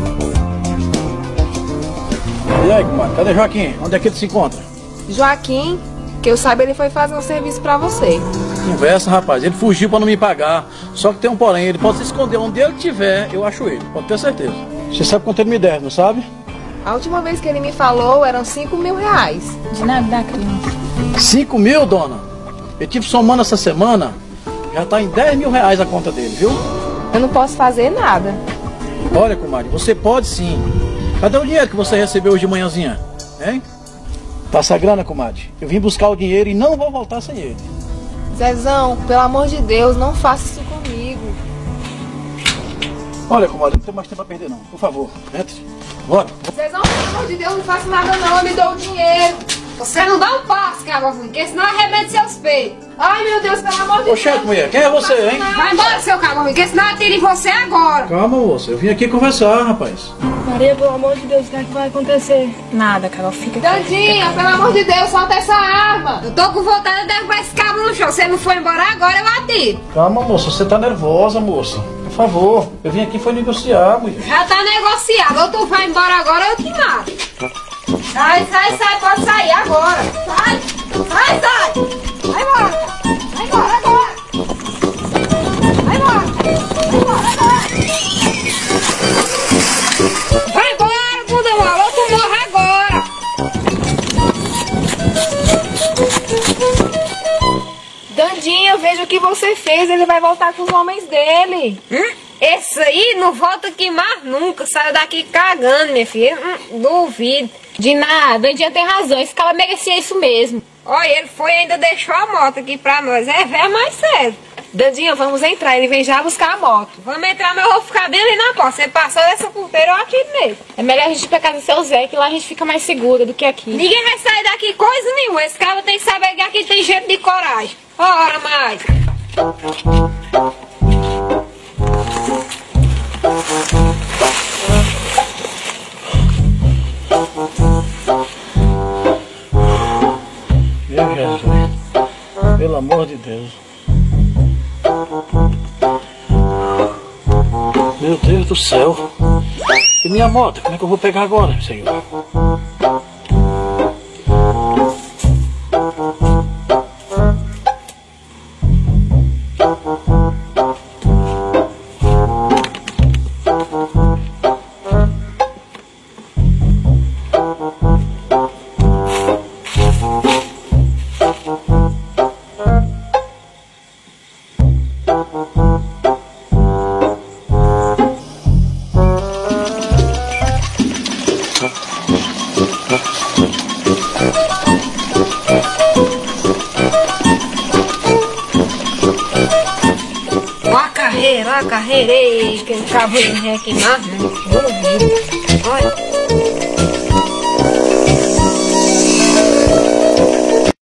E aí, comadre, cadê Joaquim? Onde é que ele se encontra? Joaquim, que eu saiba, ele foi fazer um serviço pra você. Conversa, rapaz, ele fugiu pra não me pagar. Só que tem um porém, ele pode se esconder onde ele estiver, eu acho ele, pode ter certeza. Você sabe quanto ele me deve, não sabe? A última vez que ele me falou eram 5 mil reais. De nada da criança. 5 mil, dona? Eu tive somando essa semana, já tá em 10 mil reais a conta dele, viu? Eu não posso fazer nada. Olha, comadre, você pode sim. Cadê o dinheiro que você recebeu hoje de manhãzinha? Hein? Passa a grana, comadre. Eu vim buscar o dinheiro e não vou voltar sem ele. Zezão, pelo amor de Deus, não faça isso comigo. Olha, comadre, não tem mais tempo a perder não. Por favor, entre. Bora. Zezão, pelo amor de Deus, não faça nada não, eu me dou o dinheiro. Você não dá um passo, cabra ruim, porque senão arrebenta seus peitos. Ai, meu Deus, pelo amor de Deus. Oxente, mulher, quem é você, hein? Vai embora, seu cabra ruim, porque senão atira em você agora. Calma, moça, eu vim aqui conversar, rapaz. Maria, pelo amor de Deus, o que é que vai acontecer? Nada, Carol, fica aqui. Dandinha, pelo amor de Deus, solta essa arma. Eu tô com vontade de derrubar esse cabo no chão. Se ele não for embora agora, eu atiro. Calma, moça, você tá nervosa, moça. Por favor, eu vim aqui foi negociar, mulher. Já tá negociado. Ou tu vai embora agora ou eu te mato. Sai, pode sair agora. Sai. Vai embora. Vai embora agora. Vai embora agora. Vai embora, bunda mole, ou tu morre agora. Dandinha, veja o que você fez, ele vai voltar com os homens dele. Esse aí não volta aqui mais nunca. Saiu daqui cagando, minha filha. Duvido. De nada, Dandinha tem razão, esse cara merecia isso mesmo. Olha, ele foi e ainda deixou a moto aqui pra nós. É velho mais cedo. Dandinha, vamos entrar, ele vem já buscar a moto. Vamos entrar, mas eu vou ficar bem ali na porta. Você passou dessa porteira, eu atiro nele. É melhor a gente ir pra casa do seu Zé, que lá a gente fica mais segura do que aqui. Ninguém vai sair daqui coisa nenhuma. Esse cara tem que saber que aqui tem gente de coragem. Ora mais. Meu Jesus, pelo amor de Deus. Meu Deus do céu. E minha moto, como é que eu vou pegar agora, senhor? Ó a carreira, que ele acabou de aqui mais, né? Duvido. Olha.